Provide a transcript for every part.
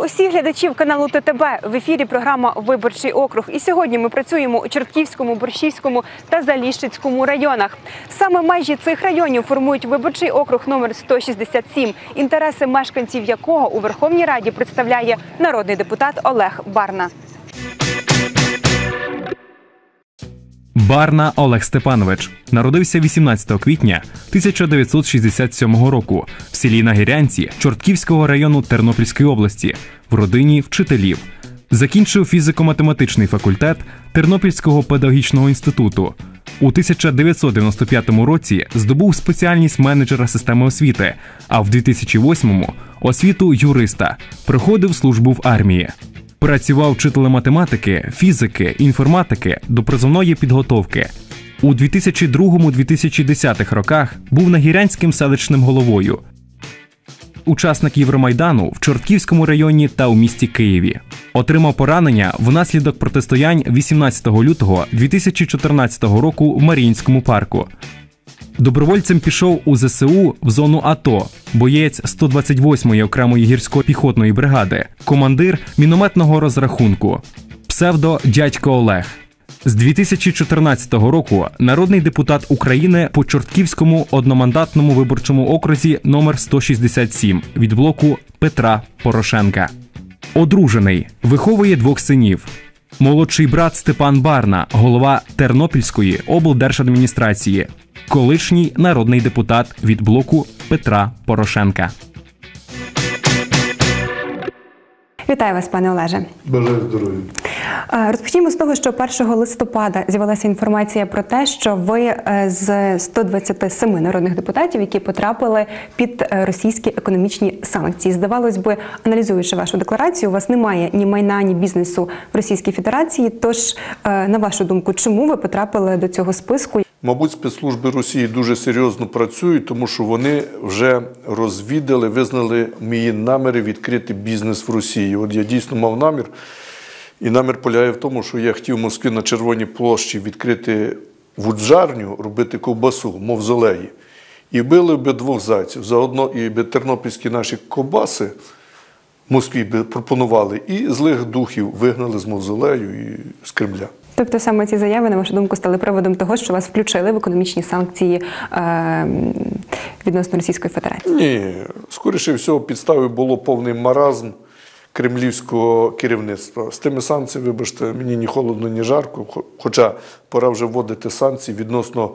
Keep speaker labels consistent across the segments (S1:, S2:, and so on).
S1: усіх глядачів каналу ТТБ. В ефірі програма «Виборчий округ». І сьогодні ми працюємо у Чортківському, Борщівському та Заліщицькому районах. Саме межі цих районів формують виборчий округ номер 167, інтереси мешканців якого у Верховній Раді представляє народний депутат Олег Барна.
S2: Барна Олег Степанович народився 18 квітня 1967 року в селі Нагірянці Чортківського району Тернопільської області в родині вчителів. Закінчив фізико-математичний факультет Тернопільського педагогічного інституту. У 1995 році здобув спеціальність менеджера системи освіти, а в 2008-му – освіту юриста. Проходив службу в армії. Працював вчителем математики, фізики, інформатики до призовної підготовки. У 2002-2010 роках був Нагірянським селищним головою. Учасник Євромайдану в Чортківському районі та у місті Києві. Отримав поранення внаслідок протистоянь 18 лютого 2014 року в Маріїнському парку. Добровольцем пішов у ЗСУ в зону АТО, боєць 128-ї окремої гірсько-піхотної бригади, командир мінометного розрахунку, псевдо «Дядько Олег». З 2014 року народний депутат України по Чортківському одномандатному виборчому окрузі номер 167 від блоку Петра Порошенка. Одружений, виховує 2 синів. Молодший брат Степан Барна, голова Тернопільської облдержадміністрації, колишній народний депутат від блоку Петра Порошенка.
S1: Вітаю вас, пане Олеже.
S3: Бажаю здоров'я.
S1: Розпочнімо з того, що 1 листопада з'явилася інформація про те, що ви з 127 народних депутатів, які потрапили під російські економічні санкції. Здавалось би, аналізуючи вашу декларацію, у вас немає ні майна, ні бізнесу в Російській Федерації. Тож, на вашу думку, чому ви потрапили до цього списку?
S3: Мабуть, спецслужби Росії дуже серйозно працюють, тому що вони вже розвідали, визнали мої наміри відкрити бізнес в Росії. От я дійсно мав намір, і намір полягає в тому, що я хотів в Москві на Червоній площі відкрити вуджарню, робити ковбасу, мавзолеї. І били би 2 зайців. Заодно і би тернопільські наші ковбаси в Москві би пропонували, і злих духів вигнали з мавзолею і з Кремля.
S1: Тобто саме ці заяви, на вашу думку, стали приводом того, що вас включили в економічні санкції відносно Російської Федерації?
S3: Ні. Скоріше всього, підставою було повний маразм кремлівського керівництва. З тими санкціями, вибачте, мені ні холодно, ні жарко, хоча пора вже вводити санкції відносно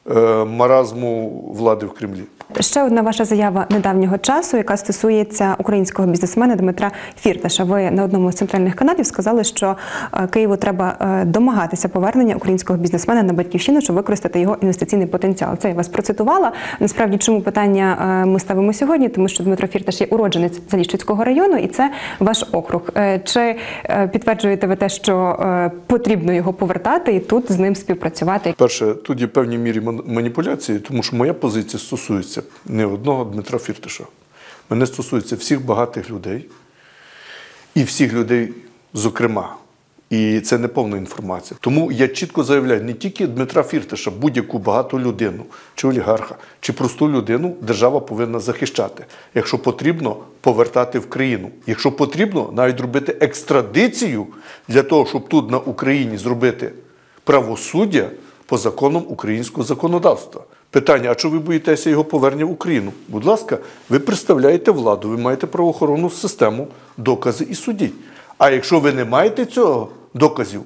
S3: маразму влади в Кремлі.
S1: Ще одна ваша заява недавнього часу, яка стосується українського бізнесмена Дмитра Фірташа. Ви на одному з центральних каналів сказали, що Києву треба домагатися повернення українського бізнесмена на батьківщину, щоб використати його інвестиційний потенціал. Це я вас процитувала. Насправді, чому питання ми ставимо сьогодні? Тому що Дмитро Фірташ є уродженець Заліщицького району, і це ваш округ. Чи підтверджуєте ви те, що потрібно його повертати і тут з ним співпрацювати?
S3: Перше, тут є певні мірі маніпуляції, тому що моя позиція стосується не одного Дмитра Фірташа. Мене стосується всіх багатих людей і всіх людей зокрема. І це не повна інформація. Тому я чітко заявляю, не тільки Дмитра Фірташа, будь-яку багату людину, чи олігарха, чи просту людину держава повинна захищати. Якщо потрібно, повертати в країну. Якщо потрібно, навіть робити екстрадицію для того, щоб тут на Україні зробити правосуддя по законам українського законодавства. Питання, а чого ви боїтеся його повернення в Україну? Будь ласка, ви представляєте владу, ви маєте правоохоронну систему, докази і судіть. А якщо ви не маєте цього доказів,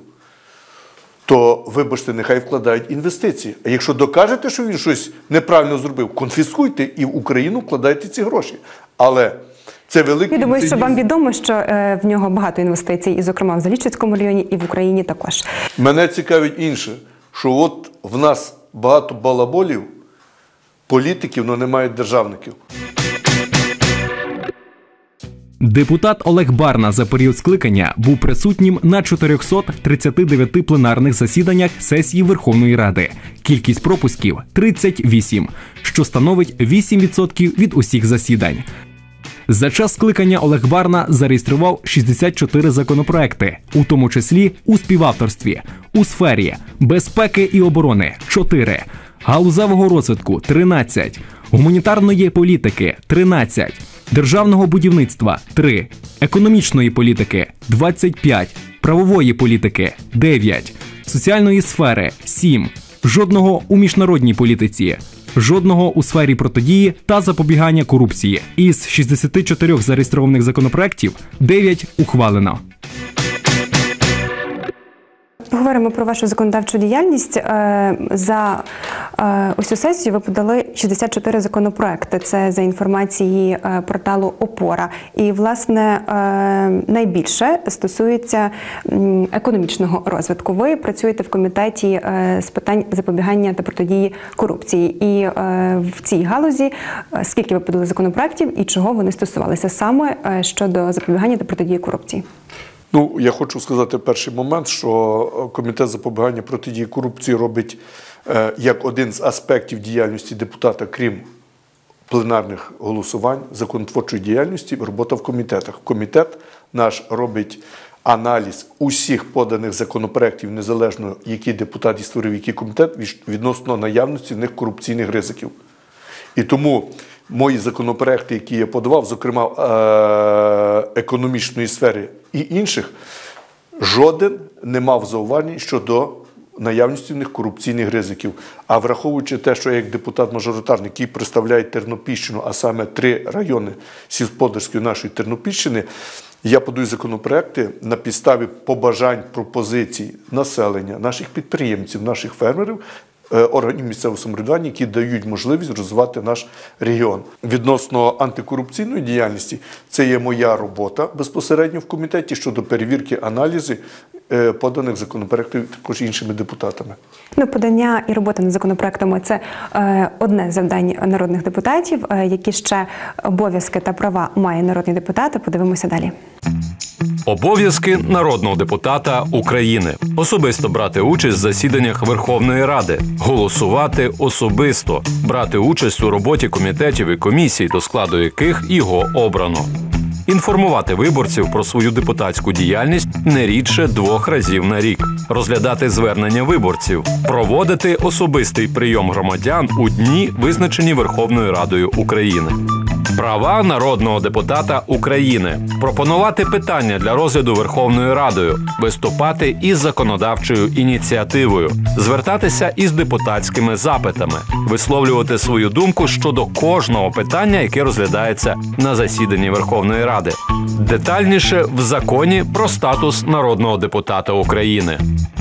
S3: то, вибачте, нехай вкладають інвестиції. А якщо докажете, що він щось неправильно зробив, конфіскуйте і в Україну вкладайте ці гроші. Але це великий...
S1: Я думаю, що вам відомо, що в нього багато інвестицій, і, зокрема, в Заліщицькому районі, і в Україні також.
S3: Мене цікавить інше, що от в нас багато балаболів, політиків, але немає державників.
S2: Депутат Олег Барна за період скликання був присутнім на 439 пленарних засіданнях сесії Верховної Ради. Кількість пропусків – 38, що становить 8% від усіх засідань. За час скликання Олег Барна зареєстрував 64 законопроекти, у тому числі у співавторстві, у сфері безпеки і оборони – 4, галузевого розвитку – 13, гуманітарної політики – 13, державного будівництва – 3, економічної політики – 25, правової політики – 9, соціальної сфери – 7, жодного у міжнародній політиці, жодного у сфері протидії та запобігання корупції. Із 64 зареєстрованих законопроєктів 9 ухвалено.
S1: Поговоримо про вашу законодавчу діяльність. За ось цю сесію ви подали 64 законопроекти. Це за інформацією порталу «Опора». І, власне, найбільше стосується економічного розвитку. Ви працюєте в комітеті з питань запобігання та протидії корупції. І в цій галузі скільки ви подали законопроектів і чого вони стосувалися саме щодо запобігання та протидії корупції?
S3: Ну, я хочу сказати перший момент, що Комітет запобігання протидії корупції робить як один з аспектів діяльності депутата, крім пленарних голосувань, законотворчої діяльності, робота в комітетах. Комітет наш робить аналіз усіх поданих законопроєктів, незалежно який депутат і створив який комітет, відносно наявності в них корупційних ризиків. І тому мої законопроекти, які я подавав, зокрема економічної сфери і інших, жоден не мав зауважень щодо наявності в них корупційних ризиків. А враховуючи те, що я як депутат-мажоритарник, який представляє Тернопільщину, а саме 3 райони сільськогосподарської нашої Тернопільщини, я подаю законопроекти на підставі побажань, пропозицій населення, наших підприємців, наших фермерів, органів місцевого самоврядування, які дають можливість розвивати наш регіон. Відносно антикорупційної діяльності, це є моя робота безпосередньо в комітеті щодо перевірки, аналізу поданих законопроєктів також іншими депутатами.
S1: Ну, подання і робота над законопроектами – це одне з завдань народних депутатів. Які ще обов'язки та права має народний депутат? Подивимося далі.
S4: Обов'язки народного депутата України. Особисто брати участь в засіданнях Верховної Ради. Голосувати особисто. Брати участь у роботі комітетів і комісій, до складу яких його обрано. Інформувати виборців про свою депутатську діяльність не рідше 2 разів на рік. Розглядати звернення виборців. Проводити особистий прийом громадян у дні, визначені Верховною Радою України. Права народного депутата України. Пропонувати питання для розгляду Верховною Радою. Виступати із законодавчою ініціативою. Звертатися із депутатськими запитами. Висловлювати свою думку щодо кожного питання, яке розглядається на засіданні Верховної Ради. Детальніше в законі про статус народного депутата України.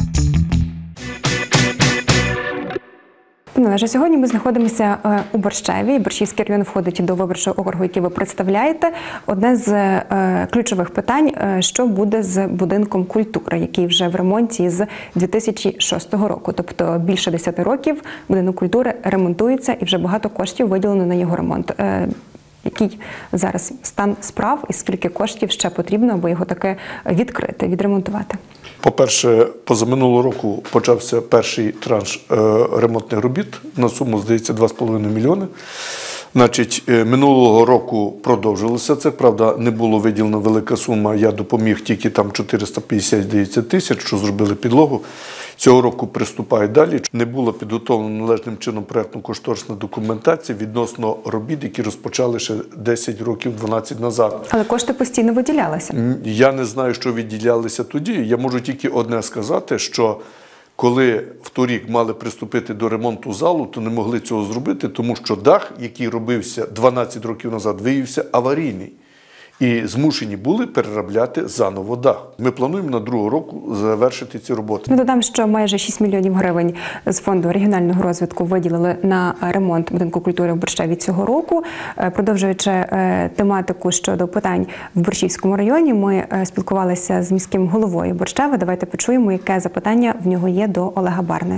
S1: Пане Олеже, сьогодні ми знаходимося у Борщеві. Борщівський район входить до виборчого округу, який ви представляєте. Одне з ключових питань – що буде з будинком культури, який вже в ремонті з 2006 року. Тобто більше 10 років будинок культури ремонтується і вже багато коштів виділено на його ремонт. Який зараз стан справ і скільки коштів ще потрібно, аби його таки відкрити, відремонтувати?
S3: По-перше, позаминулого року почався перший транш ремонтних робіт на суму, здається, 2,5 мільйони. Значить, минулого року продовжилося це, правда, не було виділена велика сума, я допоміг тільки там 450, здається, тисяч, що зробили підлогу. Цього року приступають далі. Не була підготовлена належним чином проєктно-кошторисна документація відносно робіт, які розпочали ще 10 років, 12 назад.
S1: Але кошти постійно виділялися.
S3: Я не знаю, що виділялися тоді. Я можу тільки одне сказати, що коли в торік мали приступити до ремонту залу, то не могли цього зробити, тому що дах, який робився 12 років назад, виявився аварійний. І змушені були переробляти заново дах. Ми плануємо на другого року завершити ці роботи.
S1: Ну, додам, що майже 6 мільйонів гривень з фонду регіонального розвитку виділили на ремонт будинку культури в Борщеві цього року. Продовжуючи тематику щодо питань в Борщівському районі, ми спілкувалися з міським головою Борщева. Давайте почуємо, яке запитання в нього є до Олега Барни.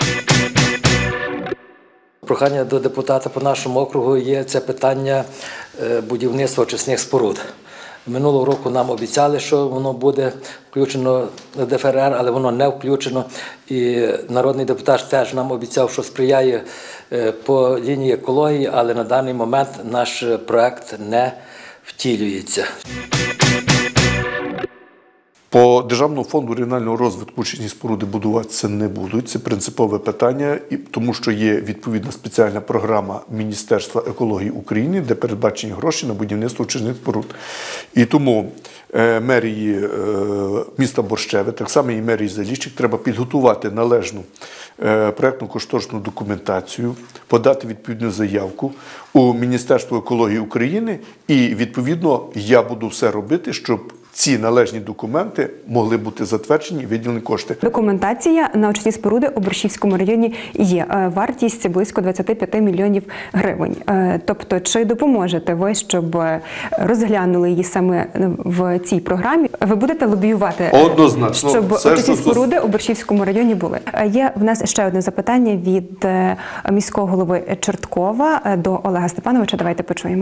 S5: Прохання до депутата по нашому округу є це питання будівництва очисних споруд. Минулого року нам обіцяли, що воно буде включено на ДФРР, але воно не включено. І народний депутат теж нам обіцяв, що сприяє по лінії екології, але на даний момент наш проект не втілюється.
S3: По Державному фонду регіонального розвитку очисні споруди будуватися не будуть. Це принципове питання, тому що є відповідна спеціальна програма Міністерства екології України, де передбачені гроші на будівництво очисних споруд. І тому мерії міста Борщеве, так само і мерії Заліщик, треба підготувати належну проєктно-кошторисну документацію, подати відповідну заявку у Міністерство екології України і, відповідно, я буду все робити, щоб ці належні документи могли бути затверджені і виділені кошти.
S1: Документація на очисні споруди у Борщівському районі є. Вартість близько 25 мільйонів гривень. Тобто, чи допоможете ви, щоб розглянули її саме в цій програмі? Ви будете лобіювати,
S3: однозначно,
S1: щоб очисні споруди у Борщівському районі були? Є в нас ще одне запитання від міського голови Чорткова до Олега Степановича. Давайте почуємо.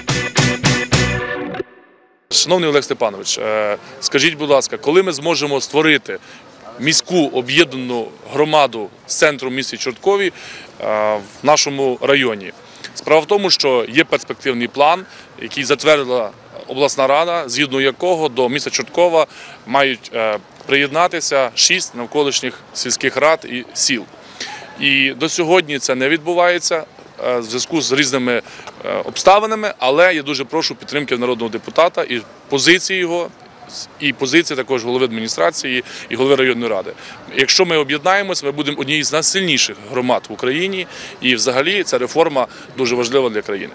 S6: Шановний Олег Степанович, скажіть, будь ласка, коли ми зможемо створити міську об'єднану громаду з центром в місті Чорткові в нашому районі? Справа в тому, що є перспективний план, який затвердила обласна рада, згідно якого до міста Чорткова мають приєднатися 6 навколишніх сільських рад і сіл. І до сьогодні це не відбувається в зв'язку з різними обставинами, але я дуже прошу підтримки народного депутата і позиції його, і позиції також голови адміністрації і голови районної ради. Якщо ми об'єднаємося, ми будемо однією з найсильніших громад в Україні, і взагалі ця реформа дуже важлива для країни.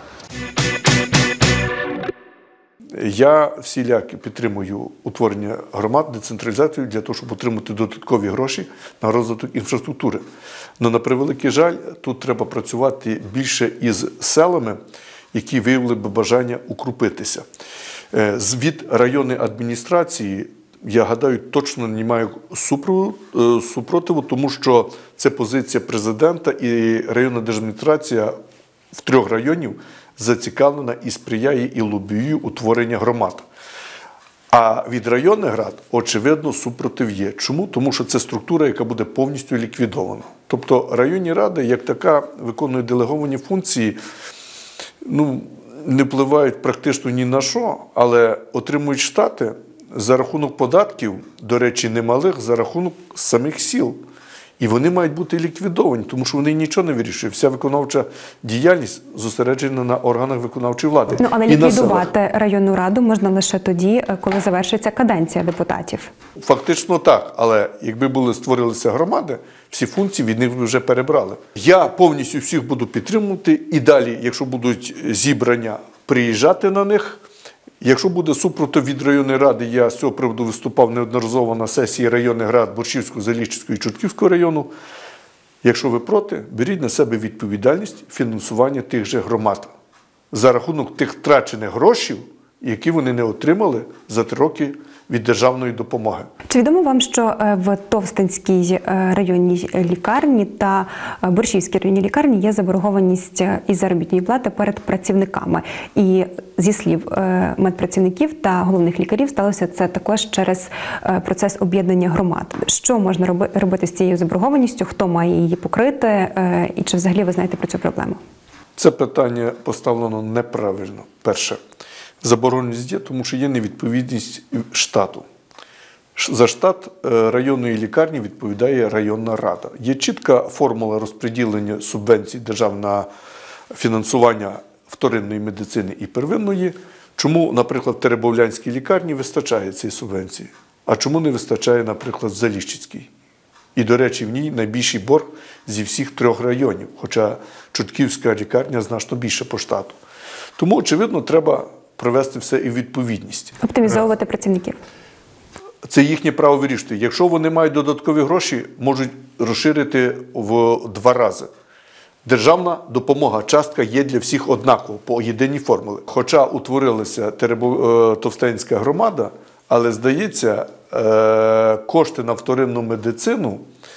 S3: Я всіляки підтримую утворення громад, децентралізацію для того, щоб отримати додаткові гроші на розвиток інфраструктури. Але, на превеликий жаль, тут треба працювати більше із селами, які виявили би бажання укрупитися. Від районної адміністрації, я гадаю, точно немає супротиву, тому що це позиція президента і районна держадміністрація в 3 районів зацікавлена і сприяє і лобіює утворення громад. А від районних рад, очевидно, супротив є. Чому? Тому що це структура, яка буде повністю ліквідована. Тобто районні ради, як така, виконують делеговані функції, не впливають практично ні на що, але отримують штати за рахунок податків, до речі, немалих, за рахунок самих сіл. І вони мають бути ліквідовані, тому що вони нічого не вирішують. Вся виконавча діяльність зосереджена на органах виконавчої влади.
S1: Але ліквідувати районну раду можна лише тоді, коли завершиться каденція депутатів.
S3: Фактично так, але якби створилися громади, всі функції від них вже перебрали. Я повністю всіх буду підтримувати і далі, якщо будуть зібрання, приїжджати на них. Якщо буде супротив від районної ради, я з цього приводу виступав неодноразово на сесії районних рад Борщівського, Заліщицького і Чортківського району. Якщо ви проти, беріть на себе відповідальність фінансування тих же громад за рахунок тих втрачених грошей, які вони не отримали за 3 роки від державної допомоги.
S1: Чи відомо вам, що в Товстинській районній лікарні та Борщівській районній лікарні є заборгованість із заробітної плати перед працівниками? І зі слів медпрацівників та головних лікарів, сталося це також через процес об'єднання громад. Що можна робити з цією заборгованістю? Хто має її покрити? І чи взагалі ви знаєте про цю проблему?
S3: Це питання поставлено неправильно. Перше. Забороненість є, тому що є невідповідність штату. За штат районної лікарні відповідає районна рада. Є чітка формула розподілення субвенцій держав на фінансування вторинної медицини і первинної. Чому, наприклад, в Теребовлянській лікарні вистачає цієї субвенції, а чому не вистачає, наприклад, в Заліщицькій? І, до речі, в ній найбільший борг зі всіх 3 районів, хоча Чортківська лікарня значно більше по штату. Тому, очевидно, треба привести все і відповідність.
S1: Оптимізовувати працівників.
S3: Це їхнє право вирішити. Якщо вони мають додаткові гроші, можуть розширити в 2 рази. Державна допомога, частка є для всіх однаково, по єдиній формулі. Хоча утворилася Товстинська громада, але, здається, кошти на вторинну медицину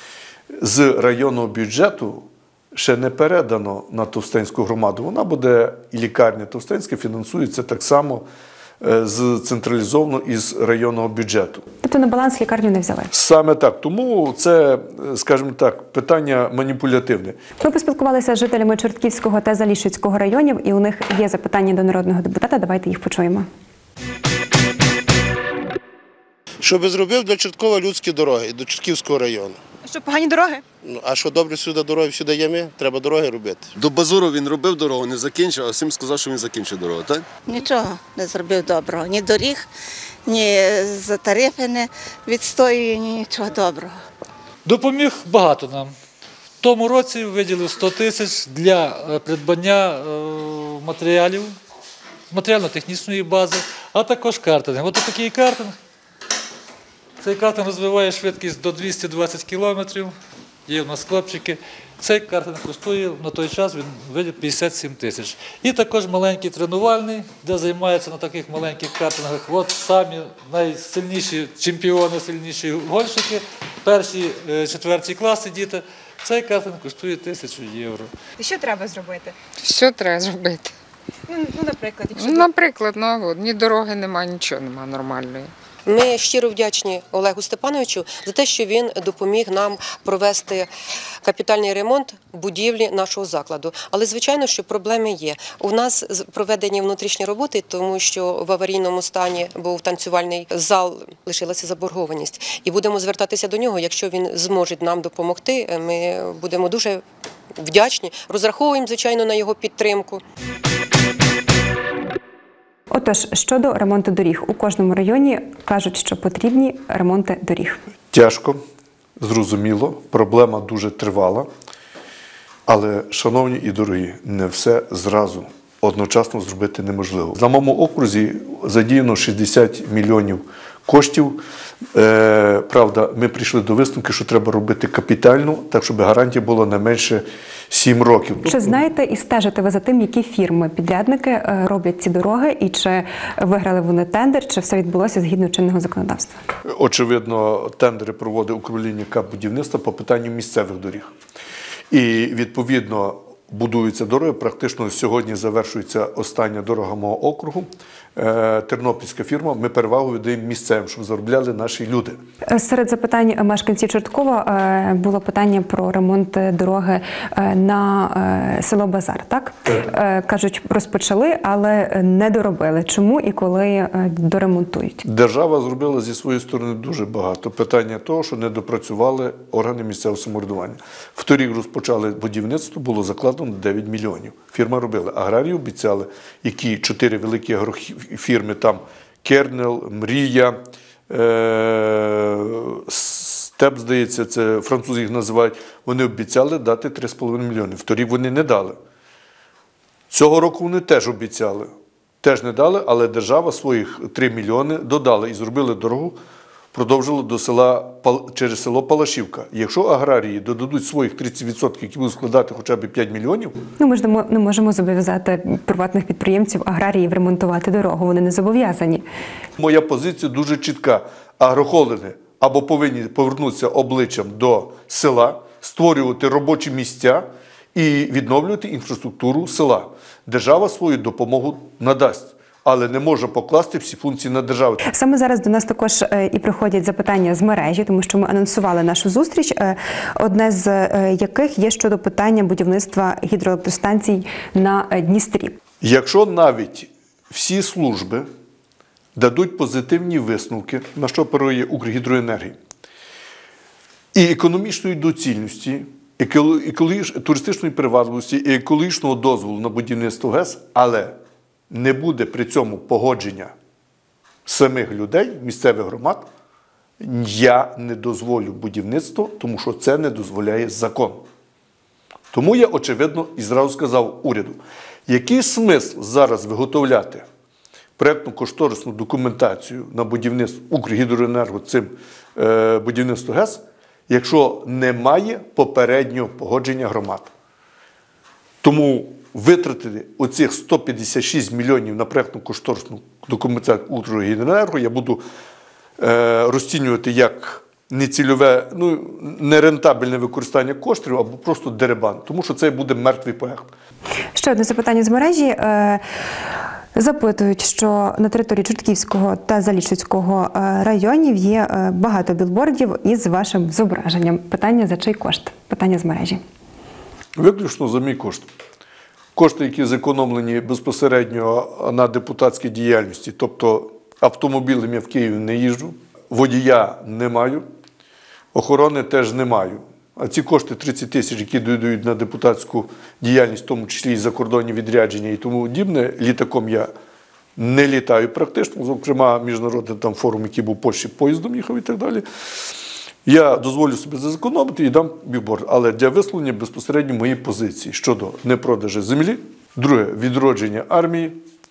S3: з районного бюджету ще не передано на Товстинську громаду. Вона буде, і лікарня Товстинська фінансується так само централізовано із районного бюджету.
S1: Тобто на баланс лікарню не взяли?
S3: Саме так. Тому це, скажімо так, питання маніпулятивне.
S1: Ми поспілкувалися з жителями Чортківського та Заліщицького районів, і у них є запитання до народного депутата. Давайте їх почуємо.
S7: Щоб зробив для Чорткова людські дороги, до Чортківського району.
S1: Що, погані дороги?
S7: Ну, а що добре сюди дороги, всюди є ми, треба дороги робити.
S8: До Базуру він робив дорогу, не закінчив, а всім сказав, що він закінчив дорогу, так?
S9: Нічого не зробив доброго. Ні доріг, ні за тарифи не відстоює, ні нічого доброго.
S10: Допоміг багато нам. В тому році виділив 100 тисяч для придбання матеріалів, матеріально-технічної бази, а також картинг. Ось такий картинг. Цей картинг розвиває швидкість до 220 км. Є у нас хлопчики. Цей картинг коштує на той час, він видів 57 тисяч. І також маленький тренувальний, де займаються на таких маленьких картингах. От самі найсильніші чемпіони, сильніші гонщики, перші, четверті класи діти. Цей картинг коштує 1000 євро.
S1: І що треба зробити?
S11: Все треба зробити.
S1: Наприклад,
S11: Наприклад, ні дороги немає, нічого немає нормальної.
S12: Ми щиро вдячні Олегу Степановичу за те, що він допоміг нам провести капітальний ремонт будівлі нашого закладу. Але, звичайно, що проблеми є. У нас проведені внутрішні роботи, тому що в аварійному стані був танцювальний зал, лишилася заборгованість. І будемо звертатися до нього, якщо він зможе нам допомогти, ми будемо дуже вдячні. Розраховуємо, звичайно, на його підтримку.
S1: Отож, щодо ремонту доріг. У кожному районі кажуть, що потрібні ремонти доріг.
S3: Тяжко, зрозуміло, проблема дуже тривала. Але, шановні і дорогі, не все зразу одночасно зробити неможливо. На моєму окрузі задіяно 60 мільйонів коштів. Правда, ми прийшли до висновку, що треба робити капітально, так щоб гарантія була не менше 7 років.
S1: Чи знаєте і стежите ви за тим, які фірми-підрядники роблять ці дороги, і чи виграли вони тендер, чи все відбулося згідно чинного законодавства?
S3: Очевидно, тендери проводить управління будівництва по питанню місцевих доріг. І, відповідно, будуються дороги. Практично сьогодні завершується остання дорога мого округу. Тернопільська фірма. Ми перевагу віддаємо місцевим, щоб заробляли наші люди.
S1: Серед запитань мешканців Чорткова було питання про ремонт дороги на село Базар, так? Кажуть, розпочали, але не доробили. Чому і коли доремонтують?
S3: Держава зробила зі своєї сторони дуже багато. Питання того, що не допрацювали органи місцевого самоврядування. Вторік розпочали будівництво, було закладено 9 мільйонів. Фірма робила. Аграрії обіцяли, які 4 великі агрофірми, там Кернел, Мрія, Степ, здається, це французи їх називають, вони обіцяли дати 3,5 мільйони. Вторік вони не дали. Цього року вони теж обіцяли. Теж не дали, але держава своїх 3 мільйони додала і зробили дорогу, продовжили до села, через село Палашівка. Якщо аграрії додадуть своїх 30%, які будуть складати хоча б 5 мільйонів...
S1: Ми ж не можемо зобов'язати приватних підприємців, аграріїв ремонтувати дорогу. Вони не зобов'язані.
S3: Моя позиція дуже чітка. Агрохолдинги або повинні повернутися обличчям до села, створювати робочі місця і відновлювати інфраструктуру села. Держава свою допомогу надасть, але не може покласти всі функції на державу.
S1: Саме зараз до нас також і приходять запитання з мережі, тому що ми анонсували нашу зустріч, одне з яких є щодо питання будівництва гідроелектростанцій на Дністрі.
S3: Якщо навіть всі служби дадуть позитивні висновки, на що оперує Укргідроенергія, і економічної доцільності, туристичної привабливості і екологічного дозволу на будівництво ГЕС, але не буде при цьому погодження самих людей, місцевих громад, я не дозволю будівництво, тому що це не дозволяє закон. Тому я, очевидно, і зразу сказав уряду, який смисл зараз виготовляти проєктно-кошторисну документацію на будівництво Укргідроенерго цим будівництво ГЕС, якщо немає попереднього погодження громад. Тому витратити оцих 156 мільйонів на проєктно-кошторисну документацію Укргідроенерго я буду розцінювати як нецільове, нерентабельне використання коштів або просто дерибан, тому що це буде мертвий проєкт.
S1: Ще одне запитання з мережі. Запитують, що на території Чортківського та Заліщицького районів є багато білбордів із вашим зображенням. Питання, за чий кошт? Питання з мережі.
S3: Виключно за мій кошт. Кошти, які зекономлені безпосередньо на депутатській діяльності, тобто автомобілем я в Києві не їжджу. водія не маю, охорони теж не маю. А ці кошти 30 тисяч, які додають на депутатську діяльність, в тому числі і закордонні відрядження і тому подібне, літаком я не літаю практично, зокрема, міжнародний там форум, який був в Польщі, поїздом їхав і так далі. Я дозволю собі зекономити і дам бігборд, але для висловлення безпосередньо моєї позиції щодо непродажу землі, друге, відродження армії,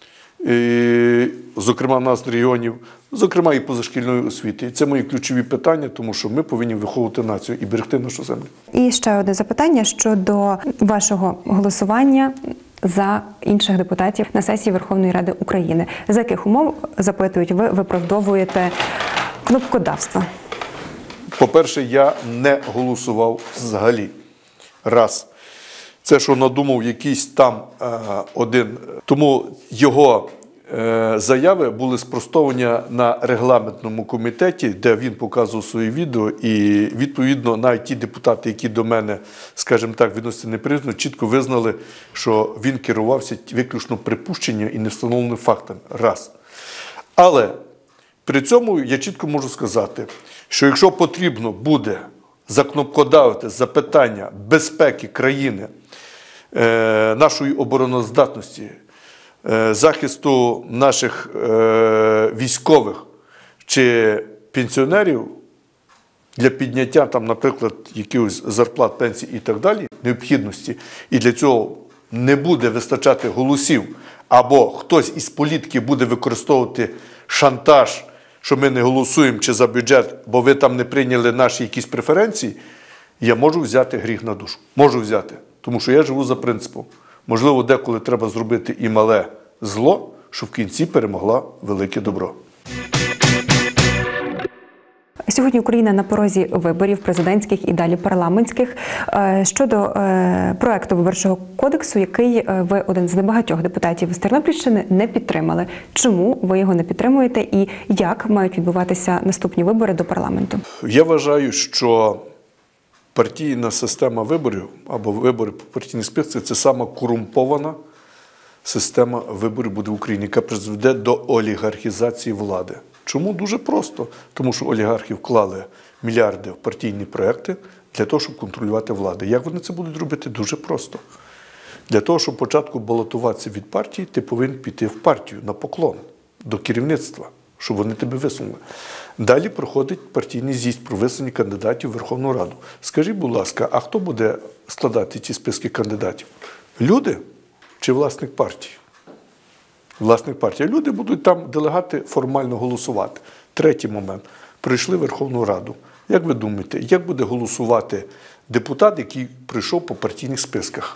S3: зокрема нас, регіонів, зокрема і позашкільної освіти. І це мої ключові питання, тому що ми повинні виховувати націю і берегти нашу землю.
S1: І ще одне запитання щодо вашого голосування за інших депутатів на сесії Верховної Ради України. За яких умов, запитують, ви виправдовуєте кнопкодавство?
S3: По-перше, я не голосував взагалі. Раз. Це, що надумав якийсь там один. Тому його заяви були спростовані на регламентному комітеті, де він показував свої відео, і відповідно навіть ті депутати, які до мене, скажімо так, відносяться неприязно, чітко визнали, що він керувався виключно припущенням і невстановленим фактом. Раз. Але при цьому я чітко можу сказати, що якщо потрібно буде закнопкодавити за питання безпеки країни, нашої обороноздатності, захисту наших військових чи пенсіонерів для підняття, там, наприклад, якихось зарплат, пенсій і так далі, необхідності, і для цього не буде вистачати голосів, або хтось із політиків буде використовувати шантаж, що ми не голосуємо чи за бюджет, бо ви там не прийняли наші якісь преференції, я можу взяти гріх на душу. Можу взяти. Тому що я живу за принципом. Можливо, деколи треба зробити і мале зло, щоб в кінці перемогла велике добро.
S1: Сьогодні Україна на порозі виборів президентських і далі парламентських. Щодо проекту Виборчого кодексу, який ви, один з небагатьох депутатів з Тернопільщини, не підтримали. Чому ви його не підтримуєте і як мають відбуватися наступні вибори до парламенту? Я
S3: вважаю, що партійна система виборів або вибори по партійній списці – це сама корумпована система виборів буде в Україні, яка призведе до олігархізації влади. Чому? Дуже просто. Тому що олігархи вклали мільярди в партійні проекти для того, щоб контролювати владу. Як вони це будуть робити? Дуже просто. Для того, щоб спочатку балотуватися від партії, ти повинен піти в партію на поклон до керівництва, щоб вони тебе висунули. Далі проходить партійний з'їзд про висунення кандидатів в Верховну Раду. Скажіть, будь ласка, а хто буде складати ці списки кандидатів? Люди чи власник партії? Власник партії. Люди будуть там, делегати, формально голосувати. Третій момент. Прийшли в Верховну Раду. Як ви думаєте, як буде голосувати депутат, який прийшов по партійних списках?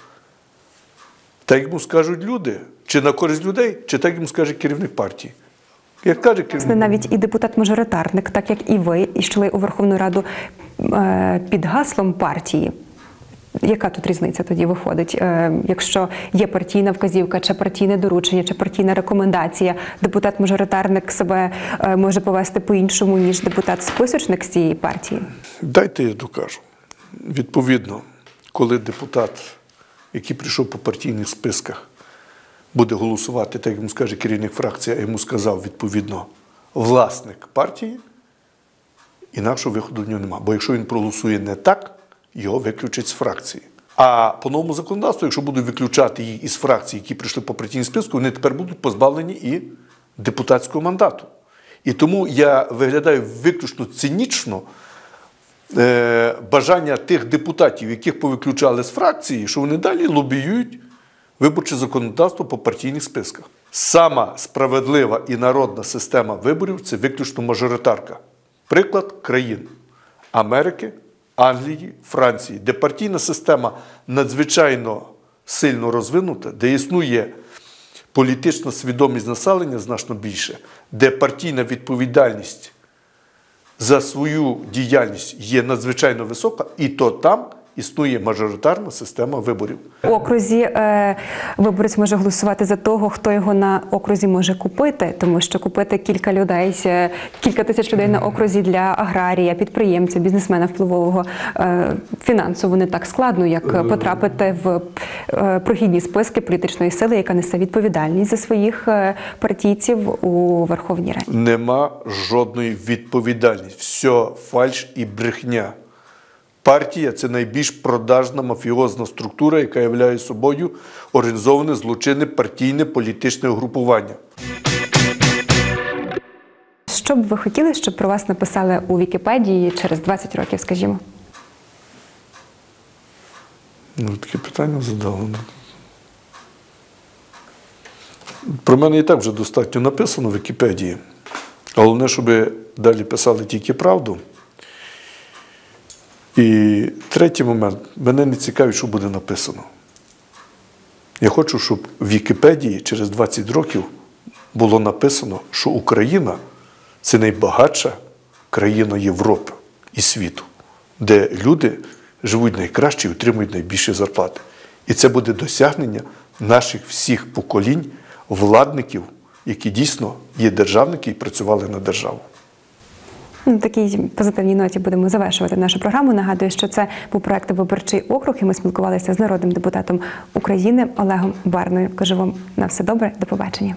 S3: Так йому скажуть люди? Чи на користь людей? Чи так йому скаже керівник партії? Як каже керівник...
S1: Навіть і депутат-мажоритарник, так як і ви, йшли у Верховну Раду під гаслом партії. Яка тут різниця тоді виходить? Якщо є партійна вказівка, чи партійне доручення, чи партійна рекомендація, депутат-мажоритарник себе може повести по-іншому, ніж депутат-списочник з цієї партії?
S3: Дайте я докажу. Відповідно, коли депутат, який прийшов по партійних списках, буде голосувати, так йому скаже керівник фракції, а йому сказав, відповідно, власник партії, інакшого виходу в нього немає. Бо якщо він проголосує не так, його виключать з фракції. А по новому законодавству, якщо будуть виключати їх із фракцій, які прийшли по партійній списку, вони тепер будуть позбавлені і депутатського мандату. І тому я виглядаю виключно цинічно бажання тих депутатів, яких повиключали з фракції, що вони далі лобіюють виборче законодавство по партійних списках. Сама справедлива і народна система виборів – це виключно мажоритарка. Приклад країн Америки, Англії, Франції, де партійна система надзвичайно сильно розвинута, де існує політична свідомість населення значно більше, де партійна відповідальність за свою діяльність є надзвичайно висока, і то там існує мажоритарна система виборів.
S1: У окрузі виборець може голосувати за того, хто його на окрузі може купити, тому що купити кілька тисяч людей на окрузі для аграрія, підприємця, бізнесмена впливового фінансово не так складно, як потрапити в прохідні списки політичної сили, яка несе відповідальність за своїх партійців у Верховній Раді.
S3: Нема жодної відповідальності. Все фальш і брехня. Партія – це найбільш продажна мафіозна структура, яка являє собою організоване злочинне партійне політичне угрупування.
S1: Що б ви хотіли, щоб про вас написали у Вікіпедії через 20 років, скажімо?
S3: Таке питання задали. Про мене і так вже достатньо написано в Вікіпедії. Головне, щоб далі писали тільки правду. І третій момент. Мене не цікавить, що буде написано. Я хочу, щоб в Вікіпедії через 20 років було написано, що Україна – це найбагатша країна Європи і світу, де люди живуть найкраще і отримують найбільші зарплати. І це буде досягнення наших всіх поколінь, владників, які дійсно є державники і працювали на державу.
S1: На такій позитивній ноті будемо завершувати нашу програму. Нагадую, що це був проект «Виборчий округ», і ми спілкувалися з народним депутатом України Олегом Барною. Кажу вам на все добре, до побачення.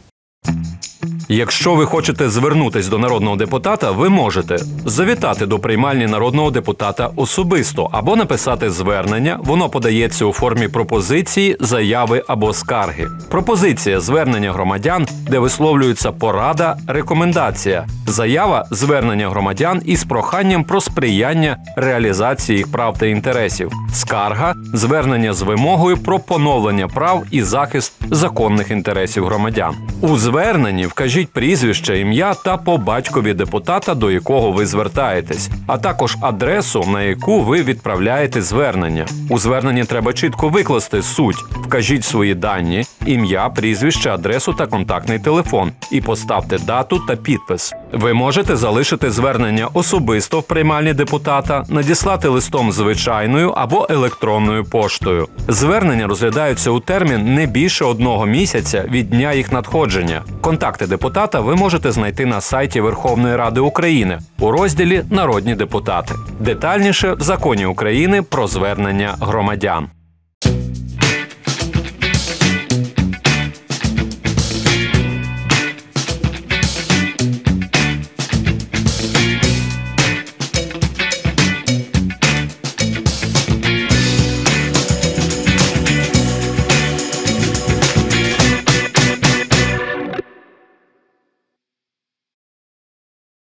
S4: Якщо ви хочете звернутись до народного депутата, ви можете завітати до приймальні народного депутата особисто або написати звернення. Воно подається у формі пропозиції, заяви або скарги. Пропозиція – звернення громадян, де висловлюється порада, рекомендація. Заява – звернення громадян із проханням про сприяння реалізації їх прав та інтересів. Скарга – звернення з вимогою про поновлення прав і захист законних інтересів громадян. У зверненні вкажіть прізвище, ім'я та по батькові депутата, до якого ви звертаєтесь, а також адресу, на яку ви відправляєте звернення. У зверненні треба чітко викласти суть. Вкажіть свої дані, ім'я, прізвище, адресу та контактний телефон і поставте дату та підпис. Ви можете залишити звернення особисто в приймальні депутата, надіслати листом звичайною або електронною поштою. Звернення розглядаються у термін не більше 1 місяця від дня їх надходження. Контакти депутата ви можете знайти на сайті Верховної Ради України у розділі «Народні депутати». Детальніше в Законі України про звернення громадян.